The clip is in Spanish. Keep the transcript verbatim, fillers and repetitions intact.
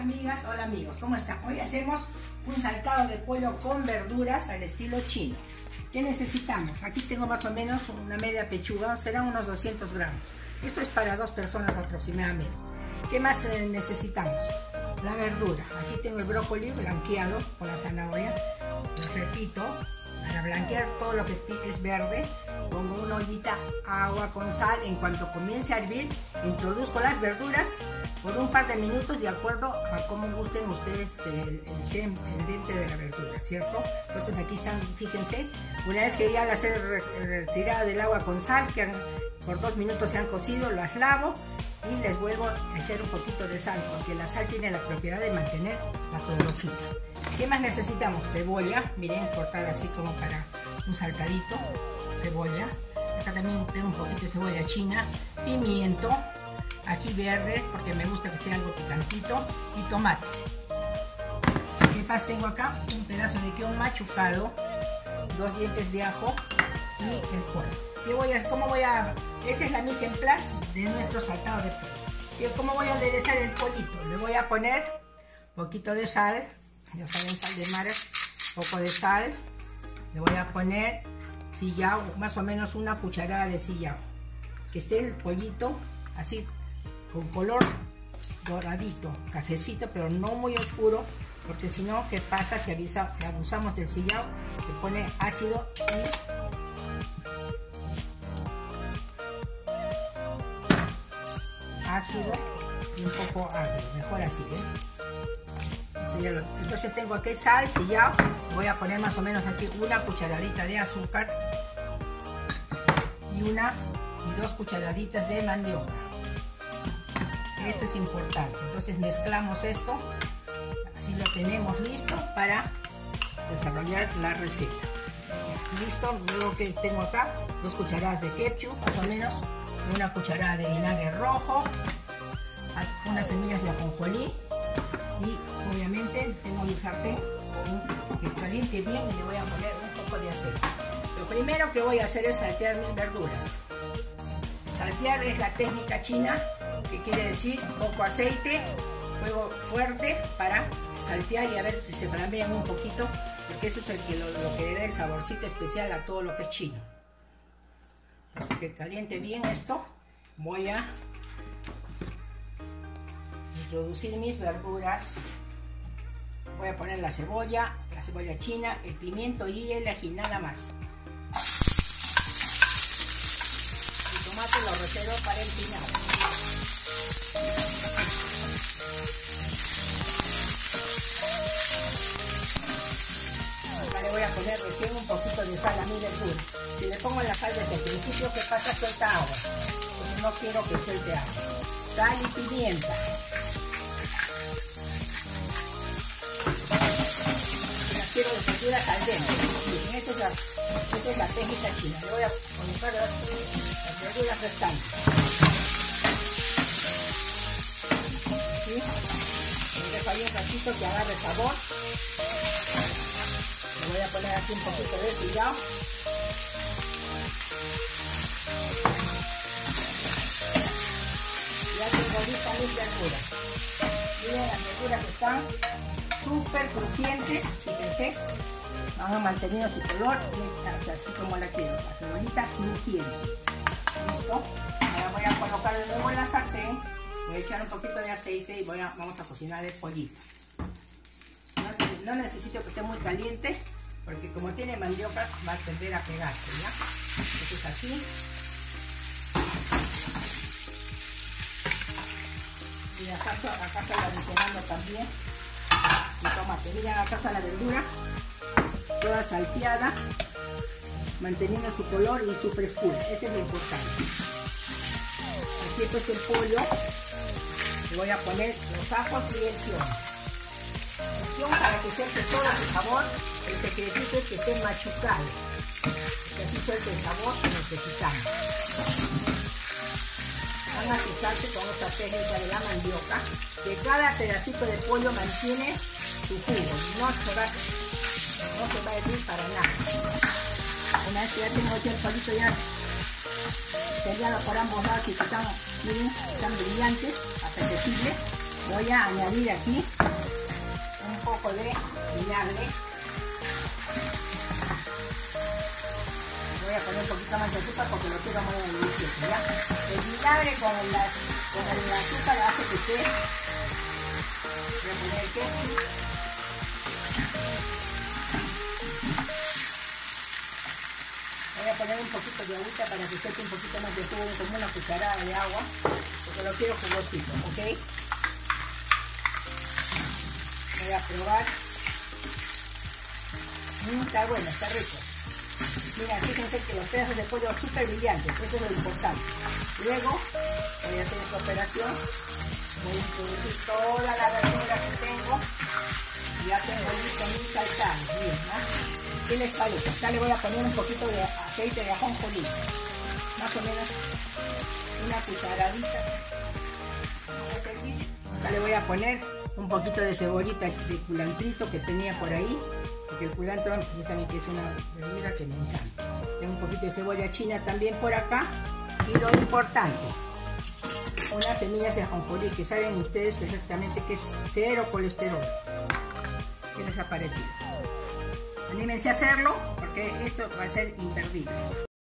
amigas, hola amigos, ¿cómo están? Hoy hacemos un saltado de pollo con verduras al estilo chino. ¿Qué necesitamos? Aquí tengo más o menos una media pechuga, serán unos doscientos gramos. Esto es para dos personas aproximadamente. ¿Qué más eh, necesitamos? La verdura. Aquí tengo el brócoli blanqueado con la zanahoria. Lo repito, para blanquear todo lo que es verde, pongo una ollita agua con sal. En cuanto comience a hervir, introduzco las verduras por un par de minutos de acuerdo a cómo gusten ustedes el, el, el diente de la verdura, ¿cierto? Entonces aquí están, fíjense, una vez que ya las he retirado del agua con sal, que han, por dos minutos se han cocido, las lavo y les vuelvo a echar un poquito de sal, porque la sal tiene la propiedad de mantener la clorofila. ¿Qué más necesitamos? Cebolla, miren, cortada así como para un saltadito, cebolla. Acá también tengo un poquito de cebolla china, pimiento, ají verde, porque me gusta que esté algo picantito, y tomate. ¿Qué más tengo acá? Un pedazo de queso machucado, dos dientes de ajo y el pollo. ¿Qué voy a, cómo voy a, esta es la mise en place de nuestro saltado de pollo. ¿Cómo voy a aderezar el pollito? Le voy a poner un poquito de sal, ya saben, sal de mar, poco de sal. Le voy a poner sillao, más o menos una cucharada de sillao. Que esté el pollito así, con color doradito, cafecito, pero no muy oscuro, porque si no, ¿qué pasa si, avisa, si abusamos del sillao? Se pone ácido y ácido y un poco agrio, mejor así, ¿ven? Esto ya lo, entonces tengo aquí sal, sillao, voy a poner más o menos aquí una cucharadita de azúcar y una y dos cucharaditas de mandioca. Esto es importante, entonces mezclamos esto, así lo tenemos listo para desarrollar la receta. Listo, luego que tengo acá dos cucharadas de ketchup, más o menos, una cucharada de vinagre rojo, unas semillas de ajonjolí y obviamente tengo mi sartén que caliente bien y le voy a poner un poco de aceite. Lo primero que voy a hacer es saltear mis verduras. Saltear es la técnica china, que quiere decir poco aceite, fuego fuerte para saltear y a ver si se flamean un poquito, porque eso es el que lo, lo que le da el saborcito especial a todo lo que es chino. Así que caliente bien esto. Voy a introducir mis verduras. Voy a poner la cebolla, la cebolla china, el pimiento y el ají, nada más. El tomate lo reservo para el final. Ahora le voy a poner recién un poquito de sal a mi verdura. Si le pongo la sal desde el principio, ¿qué pasa? Suelta agua. Porque no quiero que suelte agua. Sal y pimienta. Las quiero de verduras al dente. Miren, esta es la, esta es la técnica china. Le voy a colocar las, las verduras restantes. ¿Sí? Le dejo ahí un ratito que agarre sabor. Le voy a poner aquí un poquito de sillao. Ya tengo listas mis verduras. Miren, las verduras están súper crujientes, fíjense. Van a mantener su color, así como la quiero, la cebollita crujiente. ¿Listo? Ahora voy a colocar de nuevo en la sartén. Voy a echar un poquito de aceite y voy a, vamos a cocinar el pollito. No necesito que esté muy caliente, porque como tiene mandioca va a tender a pegarse, ¿ya? Entonces así. Y acá, acá estoy adicionando también el tomate. Miren, acá está la verdura, toda salteada, manteniendo su color y su frescura. Eso es lo importante. Aquí pues el pollo, le voy a poner los ajos y el pimiento. Para que suelte todo el sabor, el secretito es que esté machucado, que así suelte el sabor que necesitamos. Van a fijarse con esta técnica de la mandioca, que cada pedacito de pollo mantiene su jugo, no se va, no se va a hervir para nada. Una vez que ya tengo aquí el polito ya sellado por ambos lados y que están, miren, están brillantes, apetecibles, voy Voy a añadir aquí un poco de vinagre. Voy a poner un poquito más de azúcar porque lo quiero muy delicioso, ¿ya? El vinagre con, la, con el azúcar hace que esté. Voy a poner el ketchup. Voy a poner un poquito de agüita para que seque un poquito más de jugo, como una cucharada de agua, porque lo quiero jugosito, ¿ok? Voy a probar. Mm, está bueno, está rico. Mira, fíjense que los pedazos de pollo son súper brillantes, eso es lo importante. Luego voy a hacer esta operación, voy a introducir toda la verdura que tengo y ya tengo listo mi saltado. Miren, ¿no? ¿Qué les parece? Acá le voy a poner un poquito de aceite de ajonjolí, más o menos una cucharadita. Acá le voy a poner un poquito de cebollita de culantrito que tenía por ahí, porque el culantro, ya saben que es una verdura que me encanta. Tengo un poquito de cebolla china también por acá, y lo importante, unas semillas de ajonjolí, que saben ustedes perfectamente que es cero colesterol. ¿Qué les ha parecido? Anímense a hacerlo, porque esto va a ser imperdible.